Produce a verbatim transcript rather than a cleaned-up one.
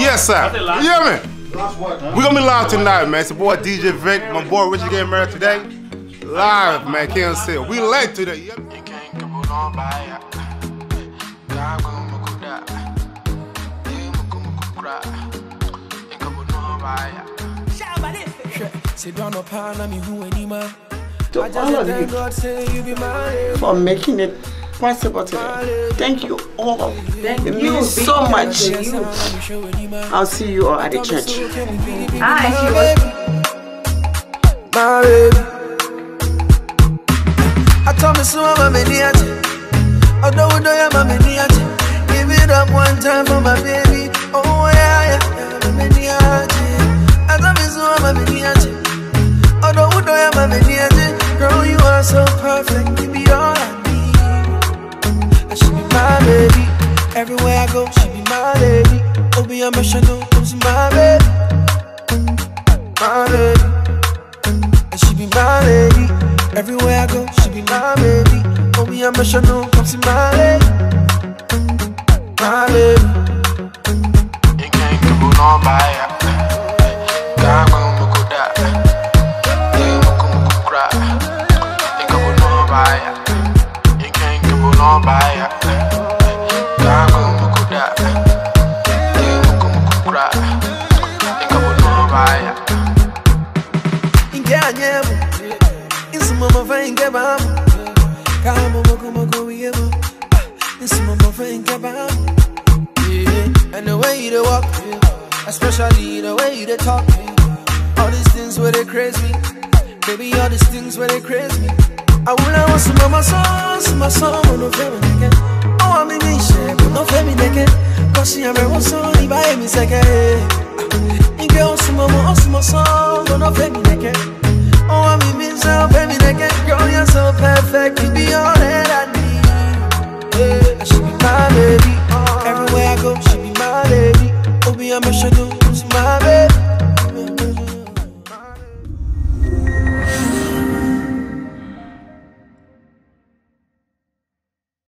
Yes, sir. You hear me? We're gonna be live tonight, man. It's your boy D J Vic. My boy Richie getting married today. Live, man. Can't see it. We late today. You hear me? To all of you for making it possible today. Thank you all. Thank it you means so much. You. I'll see you all at the church. Hi, my baby. I told me so, I'm a maniac. I don't know I'm a maniac. Give it up one time for my baby. Oh yeah, yeah, I'm a maniac. I told me so, I'm a maniac. I don't know I'm a maniac. Girl, you are so perfect. You be all I need. I should be my baby. Everywhere I go, she be my lady. Oh, be a missionary, she's my baby. My baby. And she be my lady. Everywhere I go, she be my baby. Oh, be a missionary, come see my lady. My lady. You can't go on by ya. God, I'm gonna go down. You can't cry. You can't go on by ya. You can't go on by ya. God, I'm gonna go down. You can't cry. You can't go on by ya. Inganyebo, insumama fengeba, kama moko moko wiebo, insumama fengeba. And the way you walk, especially the way you talk, all these things where they crazy me, baby, all these things where they crazy me. I wanna want some of my songs, my song, no family again. Oh, I'm in shit, but no family again. Cause she am a son, he buy me second. And girl, some of my song, no family again. Oh, I'm in so baby, girl, you're so perfect, you be all